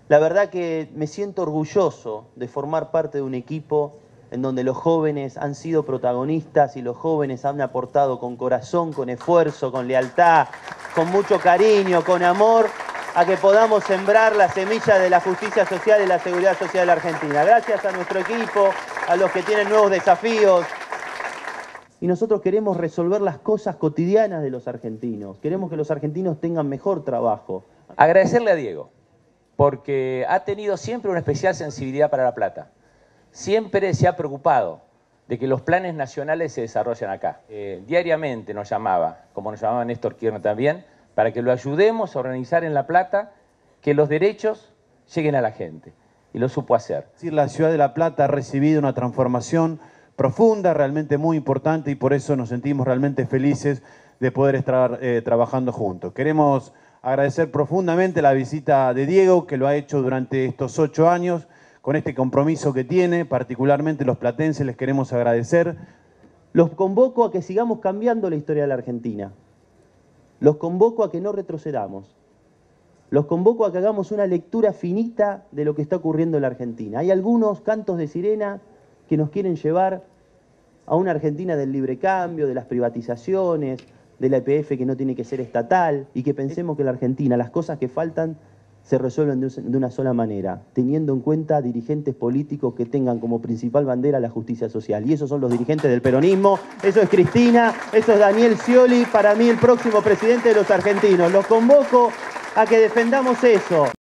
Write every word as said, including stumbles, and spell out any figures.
La verdad que me siento orgulloso de formar parte de un equipo en donde los jóvenes han sido protagonistas y los jóvenes han aportado con corazón, con esfuerzo, con lealtad, con mucho cariño, con amor, a que podamos sembrar la semilla de la justicia social y la seguridad social de la Argentina. Gracias a nuestro equipo, a los que tienen nuevos desafíos. Y nosotros queremos resolver las cosas cotidianas de los argentinos. Queremos que los argentinos tengan mejor trabajo. Agradecerle a Diego, porque ha tenido siempre una especial sensibilidad para La Plata. Siempre se ha preocupado de que los planes nacionales se desarrollen acá. Eh, diariamente nos llamaba, como nos llamaba Néstor Kirchner también, para que lo ayudemos a organizar en La Plata que los derechos lleguen a la gente. Y lo supo hacer. La ciudad de La Plata ha recibido una transformación profunda, realmente muy importante, y por eso nos sentimos realmente felices de poder estar eh, trabajando juntos. Queremos agradecer profundamente la visita de Diego, que lo ha hecho durante estos ocho años, con este compromiso que tiene, particularmente los platenses les queremos agradecer. Los convoco a que sigamos cambiando la historia de la Argentina. Los convoco a que no retrocedamos. Los convoco a que hagamos una lectura finita de lo que está ocurriendo en la Argentina. Hay algunos cantos de sirena que nos quieren llevar a una Argentina del libre cambio, de las privatizaciones, de la E P F que no tiene que ser estatal, y que pensemos que en la Argentina las cosas que faltan se resuelven de una sola manera, teniendo en cuenta dirigentes políticos que tengan como principal bandera la justicia social. Y esos son los dirigentes del peronismo, eso es Cristina, eso es Daniel Scioli, para mí el próximo presidente de los argentinos. Los convoco a que defendamos eso.